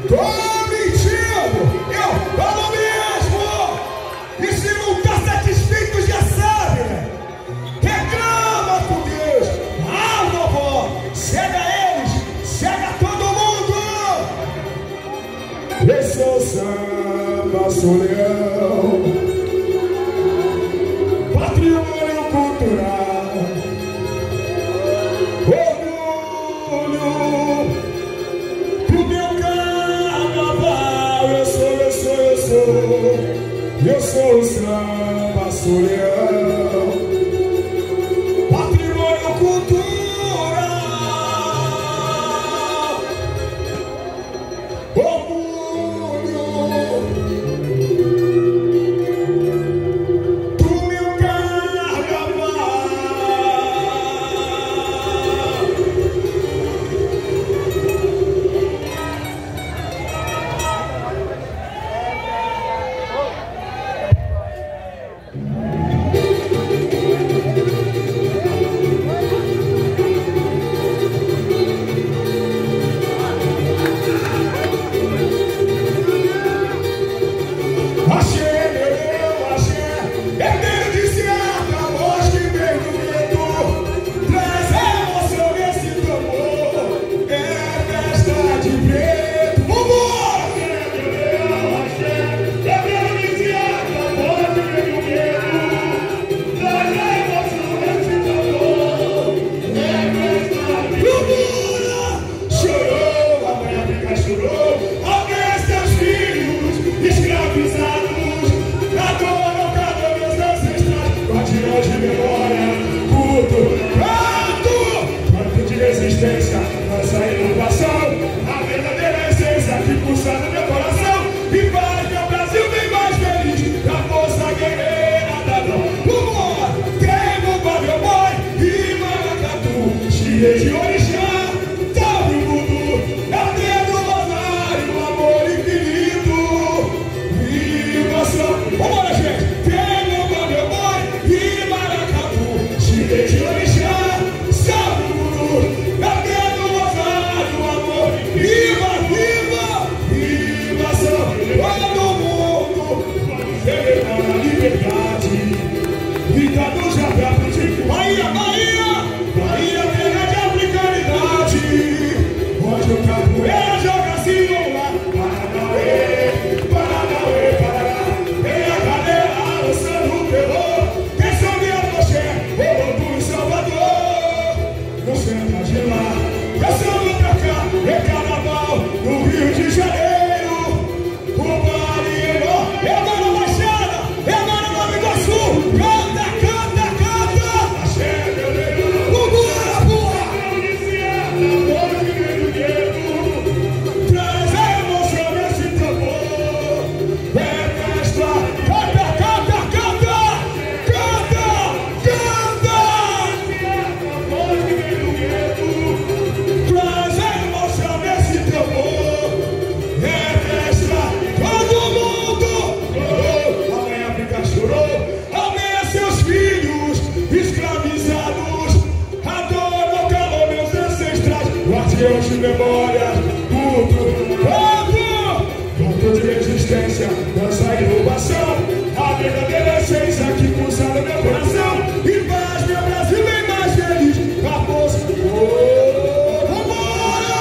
Tô mentindo! Eu falo mesmo! E se não tá satisfeito, já sabe, né? Reclama com Deus! Ah, vovó! Cega eles! Cega todo mundo! Eu sou samba, sou leão, patrimônio cultural, orgulho do meu carnaval. Eu sou o samba, sou leão, patrimônio cultural, orgulho do meu carnaval. Nossa inovação, a verdadeira essência que pulsa no meu coração e faz meu Brasil bem mais feliz. A força guerreira da dor. Vambora! Tem bomba, meu boy e maracatu, cheia de orixá, salve o mundo, é o dedo rosário, o amor infinito. Viva só! Vambora, gente! Tem bomba, meu boy e maracatu, cheia de orixá, salve o mundo, é o dedo rosário, o amor. Viva, viva, viva só! Todo mundo vamos celebrar a liberdade. Vida do Japão, Bahia, Bahia, Bahia, terra de africanidade, onde o capoeira joga assim, vamos lá. Paranauê, Paranauê, Paraná, tem a galera lançando o terror. Quem sobe a Poché, Olodum em Salvador, no centro de lá. Eu samba pra cá, é carnaval, no Rio de Janeiro, o Marinho, é agora na Baixada, é agora no Nova Iguaçu. Canta, canta, canta! Axé, meu leão! Vambora, porra! Traz a emoção nesse tambor. É festa! Canta, canta, canta! Canta, canta! Traz a emoção nesse tambor. É festa! Todo mundo! Chorou, amanhã fica chorou. Amanhã seus filhos escravizados. Adoro o calor, meus ancestrais, guardiões de memória, tudo, ponto de resistência, dança e inovação, a verdadeira essência que pulsa no meu coração e faz meu Brasil bem mais feliz. A força, vambora!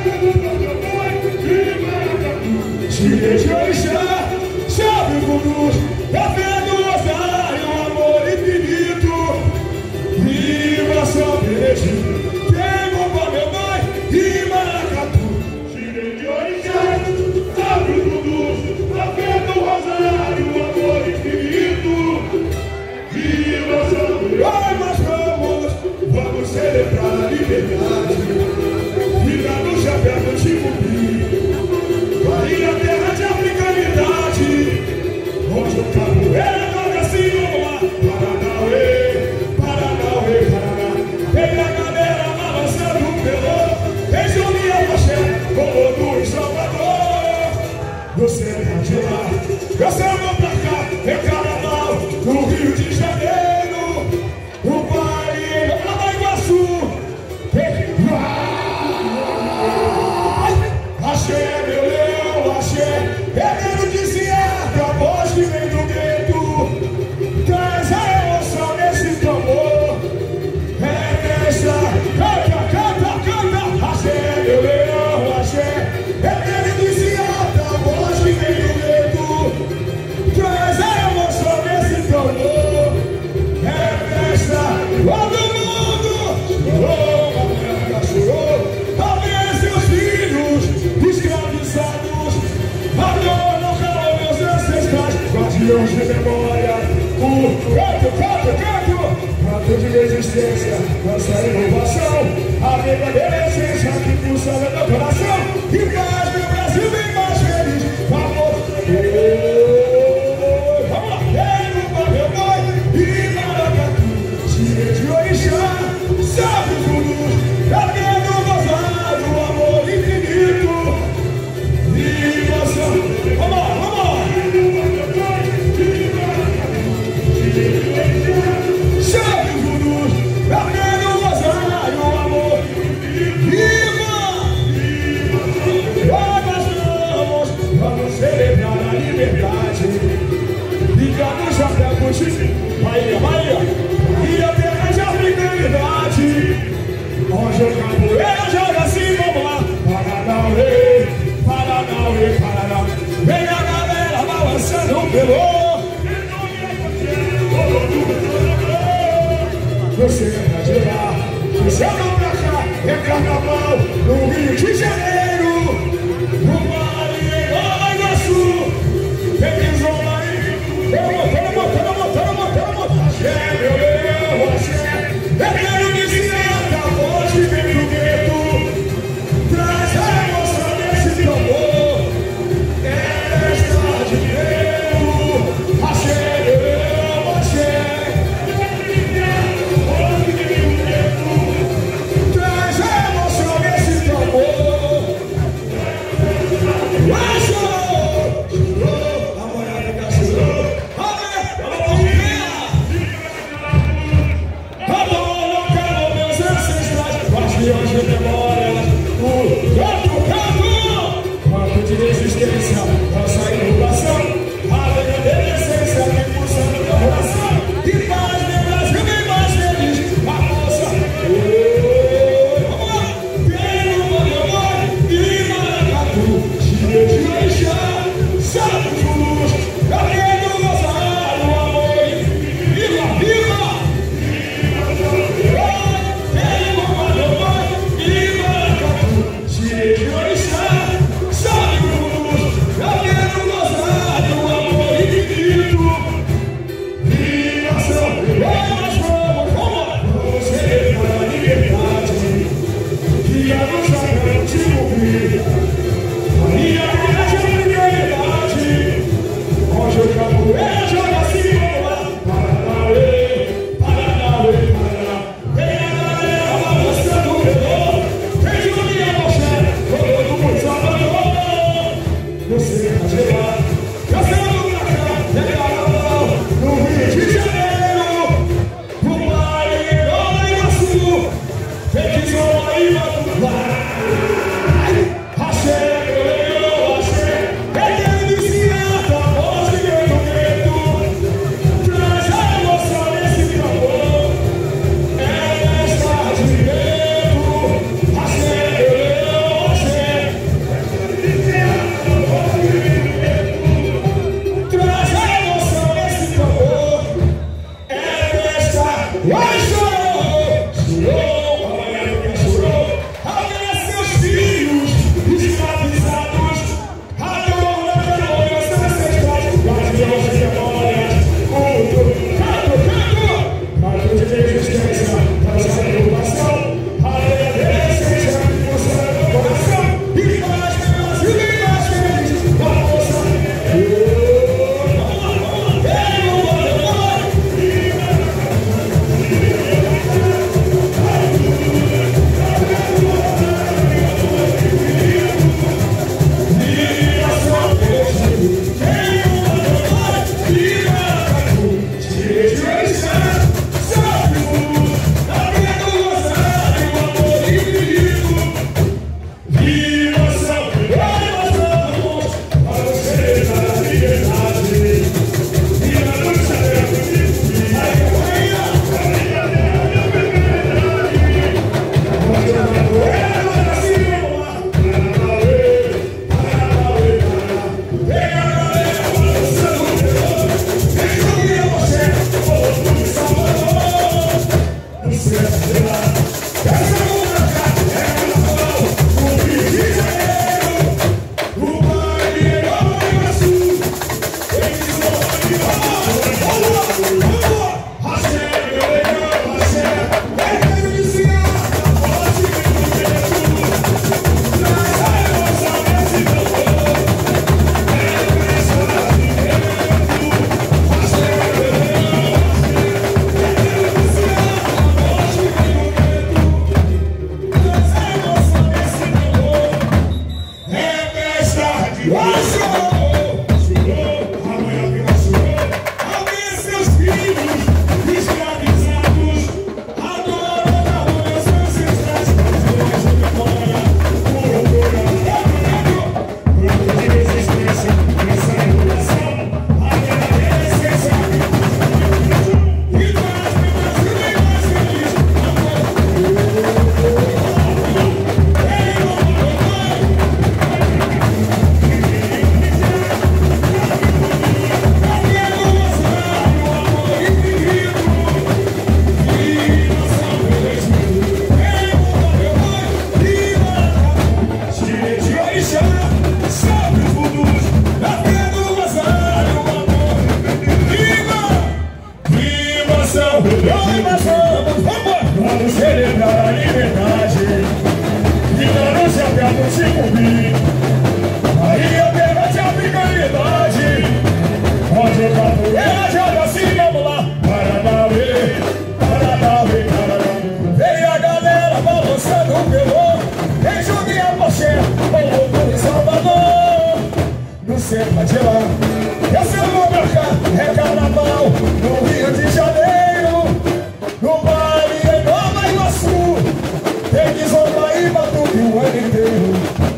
Cheia de orixá, chave o voodoo, é fé do rosário, amor infinito. Viva São Pedro, tem bomba, meu pai e maracatu. Cheia de orixá, chave o voodoo, é fé do rosário, amor infinito. Viva São Pedro, ai, mas vamos celebrar a liberdade. Vida no chapéu do Timbupi, Bahia, terra de africanidade, onde o capoeira joga assim, vamos lá. Paranauê, Paranauê, Paraná, tem a galera balançando o pelô. Tem Juninho Poché, Olodum em Salvador, no centro de lá. Eu samba pra cá, é carnaval, no Rio de Janeiro, o Bahia, Nova Iguaçu. Axé, meu leão! Ele dizia a voz que vem do gueto, traz a emoção nesse tambor. Regressa, canta, canta, canta, axé, meu leão, axé. Ele dizia a voz que vem do gueto, traz a emoção nesse tambor. Regressa, todo mundo chorou, a terra chorou, ao ver seus filhos escravizados. A dor não calou meus ancestrais, guardiões de memória. Canto, canto, canto, canto de resistência, nossa inovação, a verdadeira essência que pulsa no meu coração. E faz meu Brasil bem mais feliz. Vamos, vamos lá, meu pai, e maracatu, tira de orixá, salve os gurus, carregando o gozado, o amor infinito. E nossa, vamos lá, vamos lá. Salve os gurus, carregando o gozado, o amor. Viva! Vamos celebrar a liberdade e não nos apelos de cumprir. Aí eu pego de africanidade, onde o capoeira joga assim, vamos lá. Paranauê, Paranauê, Paranauê. Vem a galera balançando o pelô, vem Juninho a Poché, o louco de Salvador. No centro de lá, esse é o meu cá, é carnaval, no Rio de Janeiro, no baile em Nova Iguaçu, tem que zoar e batuque o ano inteiro.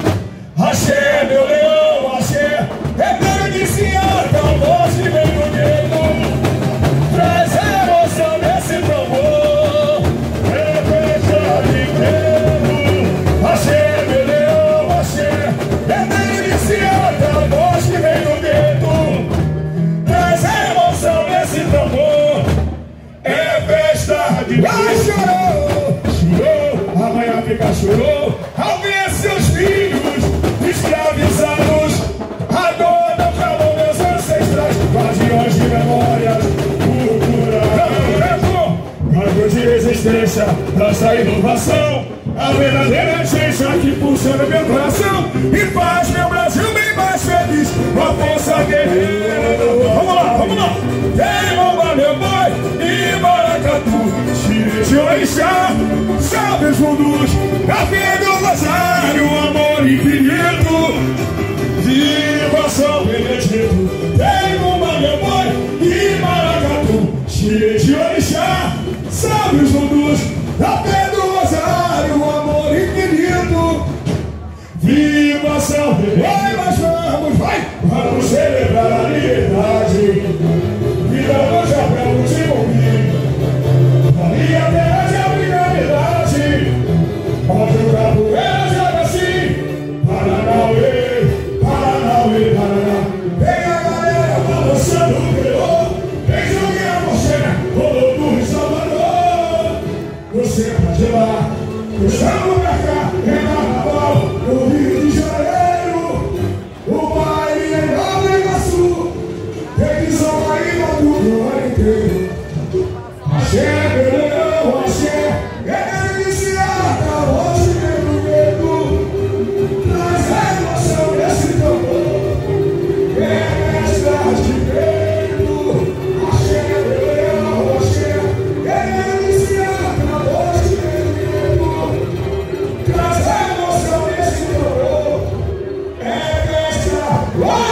Axé, meu leão, axé, é caro de Ciata, o norte vem do dedo, traz emoção nesse tambor, é festa de dedo. Axé, meu leão, axé, é caro de Ciata, o norte vem do dedo, traz emoção nesse tambor, é festa de dedo. Ai, chorou, chorou, amanhã fica chorou, ao ver seus filhos escravizados, agora calou meus ancestrais, guardiões de memórias, cultura, cargo de resistência, nossa inovação, a verdadeira essência que pulsa no meu coração e faz meu Brasil bem mais feliz, com a força guerreira. Vamos lá, vamos lá! Vem, Momba, meu boi, e Maracatu, Xirê, Orixá, salve os vundus, a fé do rosário, amor infinito. Viva São Benedito, vem, Momba, meu boi, e Maracatu, Xirê, Orixá, salve os vundus, a fé do rosário, amor infinito. Viva São Benedito, vai, mas vamos, vai, vamos celebrar a liberdade. Viramos chapéu de bombilho, ali a terra de africanidade, onde o capoeira joga assim, Paranauê, Paranauê, Paraná. Vem a galera balançando o pelô, vem Juninho a Poché, o louco de Salvador. Você pode ir lá, eu chamo pra cá, é carnaval, no Rio de Janeiro, o baile em Nova Iguaçu, tem que zoar e batuque o ano inteiro. Axé, meu leão, axé, é iniciada, hoje mesmo medo, traz a emoção desse tambor, é festa de peito. Axé, meu leão, axé, é iniciada, hoje mesmo medo, traz a emoção desse tambor, é festa.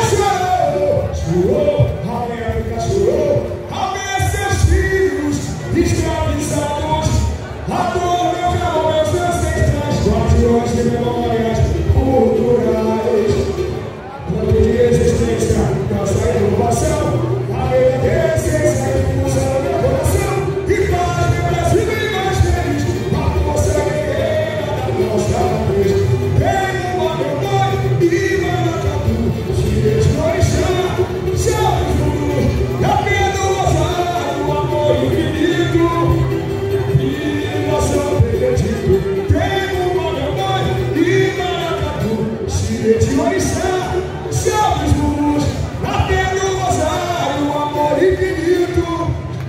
Chorou, amanhã fica chorou, ao ver seus filhos escravizados, adoro meu carro, meus ancestrais, guardiões de memórias culturais, plano de resistência, nossa inovação, a verdadeira essência que pulsa no meu coração e faz meu Brasil bem mais feliz, a força guerreira da nossa vez. Vem o meu boi e Maracatu, Xirê, Orixá, salve os vundus, a fé do rosário, o amor infinito. Viva São Benedito, tem o meu boi e Maracatu, Xirê, Orixá, salve os vundus, a fé do rosário, o amor infinito.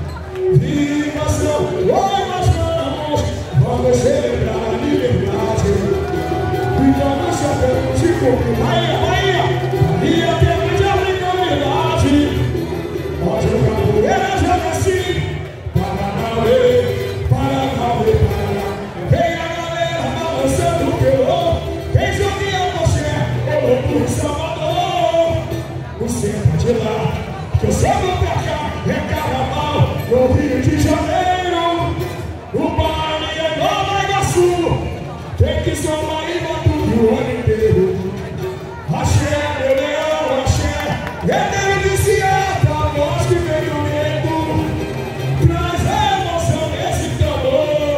Viva São Benedito, vamos celebrar a liberdade. Viramos chapéu de coco, Bahia, Bahia, e a terra de africanidade, onde o capoeira joga assim, Paranauê, Paranauê, Paraná. Vem a galera balançando o pelô, vem Juninho a Poché, o louco de Salvador. de lá, que eu sempre pra cá, é carnaval, no Rio de Janeiro, o baile é Nova Iguaçu, tem que somar e tudo o ano inteiro. Axé, meu leão, axé, é deliciado, a voz que vem do medo, traz emoção nesse tambor.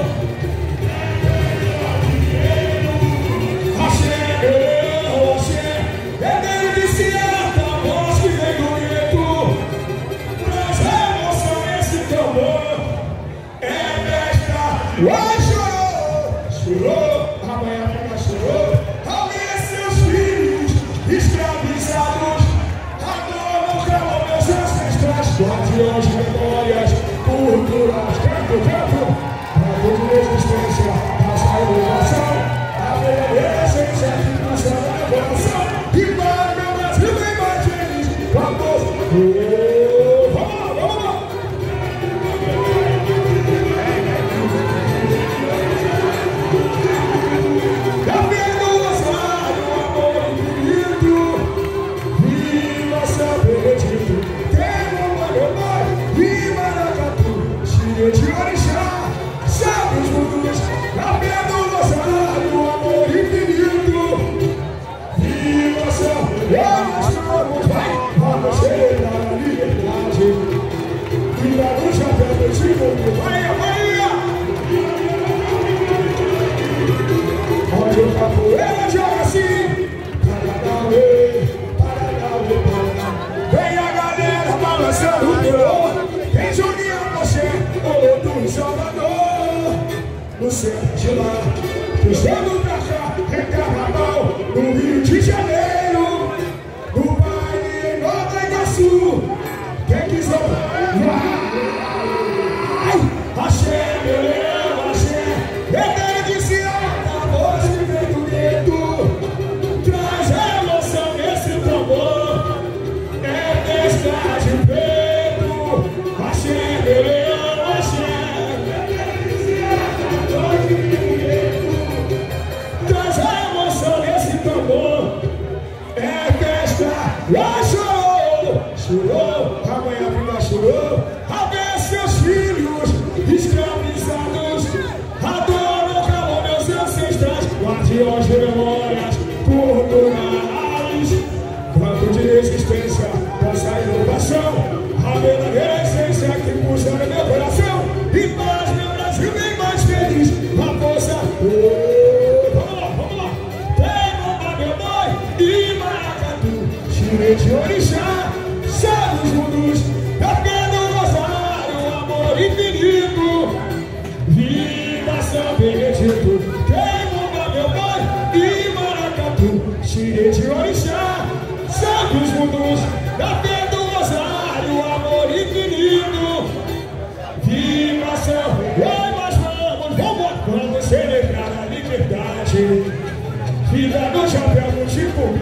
Axé, meu leão, axé, é deliciado, a voz que vem do medo, traz emoção nesse tambor. É festa, uai, chorou, chorou, amanhã fica chorou, alguém seus filhos escravizados, adoram o calor meus ancestrais, guardiões de memórias, culturas, canto, canto de resistência, nossa inovação, a verdadeira essência que nos dá a evolução, e para meu Brasil vem mais feliz, vamos lá, vamos lá. De orixá, sabe os mundos, a pedra do rosário, o amor infinito. Viva só, nós vamos, vai, vamos chegar na liberdade. Viva no chapéu do Chico, vai, Bahia. Onde o capoeira joga assim, Paranauê, Paranauê, Paranauê. Vem a galera balançando o terror, tem Juninho Moché, do Salvador, no centro de lá, cruzando pra cá, é carnaval, no Rio de Janeiro, no baile em Nova Iguaçu, quem quiser, vai, axé, meu leão, axé, é deliciada, a voz que vem do medo, traz emoção nesse tambor, é festa de peito, axé, meu leão. Traz a emoção nesse tambor. É festa. Lá chorou, chorou, amanhã vida chorou. A ver seus filhos escravizados, adoram o calor meus ancestrais, guardiões de memórias culturais, canto de resistência, nossa inovação, a verdadeira essência que pulsa no meu coração. E faz meu Brasil bem mais feliz, a força. Vamos lá. Tem bomba, meu boi, e maracatu, chile de orixá, sabe os mundos, a pedra do rosário, amor infinito. Viva São Benedito. Tem bomba, meu boi, e maracatu, chile de orixá, sabe os mundos, a pedra do rosário, amor infinito. Viva São, oi, nós vamos celebrar a liberdade. Vida no chapéu do Chico,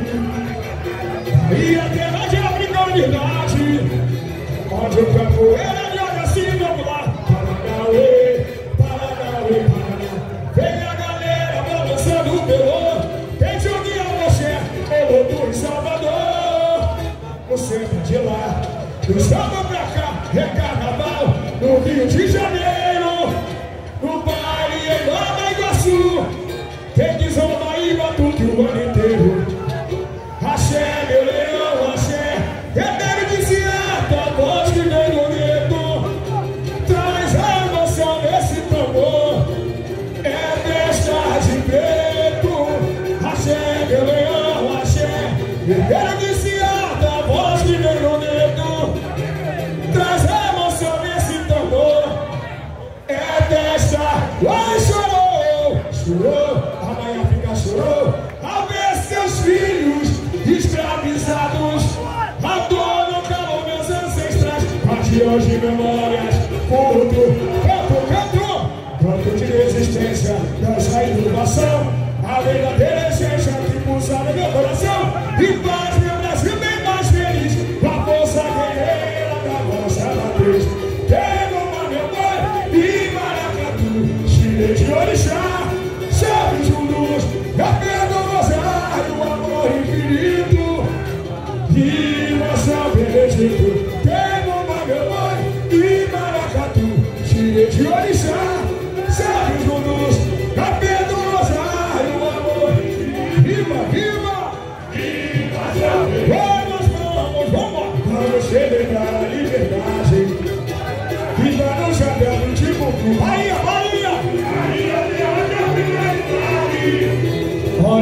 e a terra de africanidade, onde o capoeira joga assim, vamos lá. Paranauê, Paranauê, Paranauê. Vem a galera balançando o pelô, tem Juninho Moché, o do Salvador, no centro de lá, cruzando pra cá, é carnaval, no Rio de Janeiro, no baile em Nova Iguaçu, tem que zombar e batuque o ano inteiro. Axé, meu leão, axé, é deliciado, a voz que vem do medo, traz a emoção nesse tambor, é festa de preto. Axé, meu leão, axé, é deliciado, a voz que vem do medo, traz a emoção nesse tambor, é festa. Ai, chorou, chorou, amanhã fica chorou, ao ver seus filhos escravizados, adoram o calor meus ancestrais, guardiões de memórias, canto de resistência, dança inovação, a verdadeira essência que pulsa no meu coração, e faz meu Brasil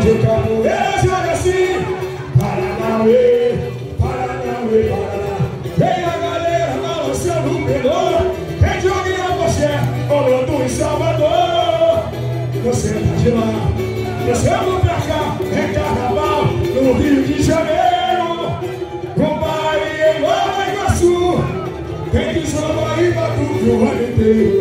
de capoeira, joga assim. Paranauê, Paranauê, Paraná. Vem a galera balançando o pedor. Quem joga em Abaxé, Orlando em Salvador. Você tá de lá, você vem pra cá. É carnaval no Rio de Janeiro. Com baile em Nova Iguaçu. Quem que samba e batuque o ano inteiro.